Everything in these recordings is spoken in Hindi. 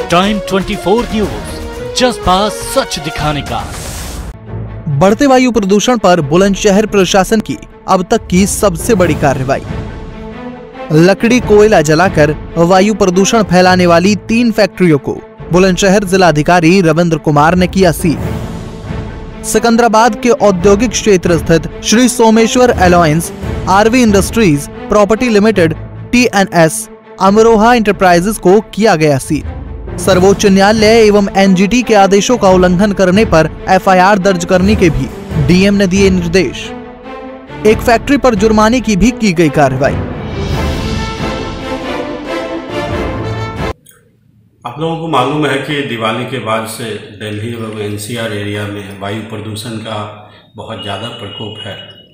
टाइम 24 न्यूज, जज्बा सच दिखाने का। बढ़ते वायु प्रदूषण पर बुलंदशहर प्रशासन की अब तक की सबसे बड़ी कार्रवाई। लकड़ी कोयला जलाकर वायु प्रदूषण फैलाने वाली 3 फैक्ट्रियों को बुलंदशहर जिलाधिकारी रविंद्र कुमार ने किया सील। सिकंदराबाद के औद्योगिक क्षेत्र स्थित Shri Someshwar alliance, RV industries property limited, TNS, Amroha enterprises को किया गया सील। सर्वोच्च न्यायालय एवं NGT के आदेशों का उल्लंघन करने पर FIR दर्ज करने के भी DM ने दिए निर्देश। एक फैक्ट्री पर जुर्माने की भी की गई कार्रवाई। आप लोगों को मालूम है कि दिवाली के बाद से दिल्ली व NCR एरिया में वायु प्रदूषण का बहुत ज़्यादा प्रकोप है।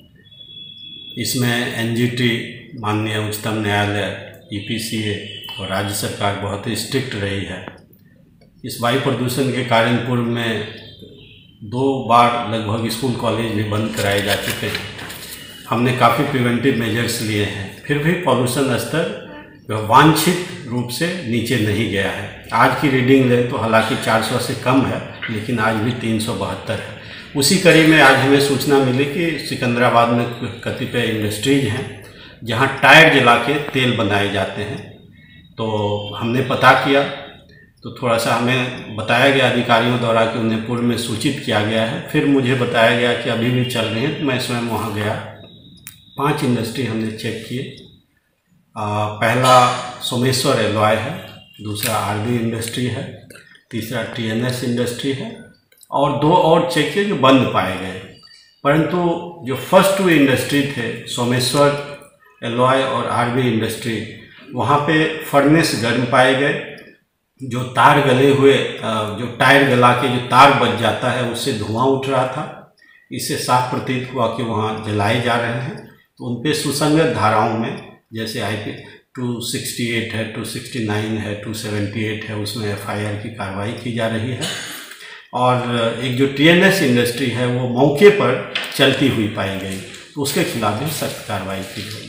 इसमें NGT, माननीय उच्चतम न्यायालय, EPCA और राज्य सरकार बहुत ही स्ट्रिक्ट रही है। इस वायु प्रदूषण के कारण पूर्व में 2 बार लगभग स्कूल कॉलेज भी बंद कराए जा चुके हैं। हमने काफ़ी प्रिवेंटिव मेजर्स लिए हैं, फिर भी पॉल्यूशन स्तर वांछित रूप से नीचे नहीं गया है। आज की रीडिंग लें तो हालांकि 400 से कम है, लेकिन आज भी 372 है। उसी कड़ी में आज हमें सूचना मिली कि सिकंदराबाद में कतिपय इंडस्ट्रीज हैं जहां टायर जला के तेल बनाए जाते हैं। तो हमने पता किया तो थोड़ा सा हमें बताया गया अधिकारियों द्वारा कि उन्हें पूर्व में सूचित किया गया है। फिर मुझे बताया गया कि अभी भी चल रही हैं, तो मैं स्वयं वहाँ गया। 5 इंडस्ट्री हमने चेक किए। पहला सोमेश्वर एलॉय है, दूसरा आरवी इंडस्ट्री है, तीसरा TNS इंडस्ट्री है और 2 और चेक किए जो बंद पाए गए। परंतु जो फर्स्ट 2 इंडस्ट्री थे, सोमेश्वर एलॉय और आरवी इंडस्ट्री, वहाँ पे फर्नेस गर्म पाए गए। जो तार गले हुए, जो टायर गला के जो तार बच जाता है उससे धुआं उठ रहा था। इससे साफ प्रतीत हुआ कि वहाँ जलाए जा रहे हैं। तो उन पे सुसंगत धाराओं में जैसे IP 268 है, 269 है, 278 है, उसमें FIR की कार्रवाई की जा रही है। और एक जो TNS इंडस्ट्री है वो मौके पर चलती हुई पाई गई, तो उसके खिलाफ भी सख्त कार्रवाई की गई।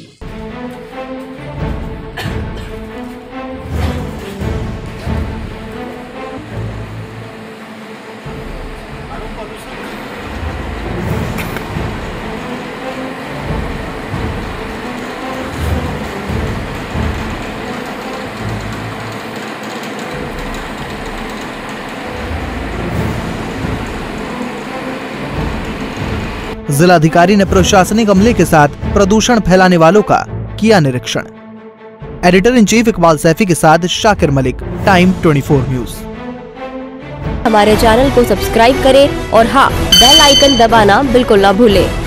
जिलाधिकारी ने प्रशासनिक अमले के साथ प्रदूषण फैलाने वालों का किया निरीक्षण। Editor in chief Iqbal Saifi के साथ शाकिर मलिक, टाइम 24 न्यूज। हमारे चैनल को सब्सक्राइब करें और हाँ, बेल आइकन दबाना बिल्कुल ना भूलें।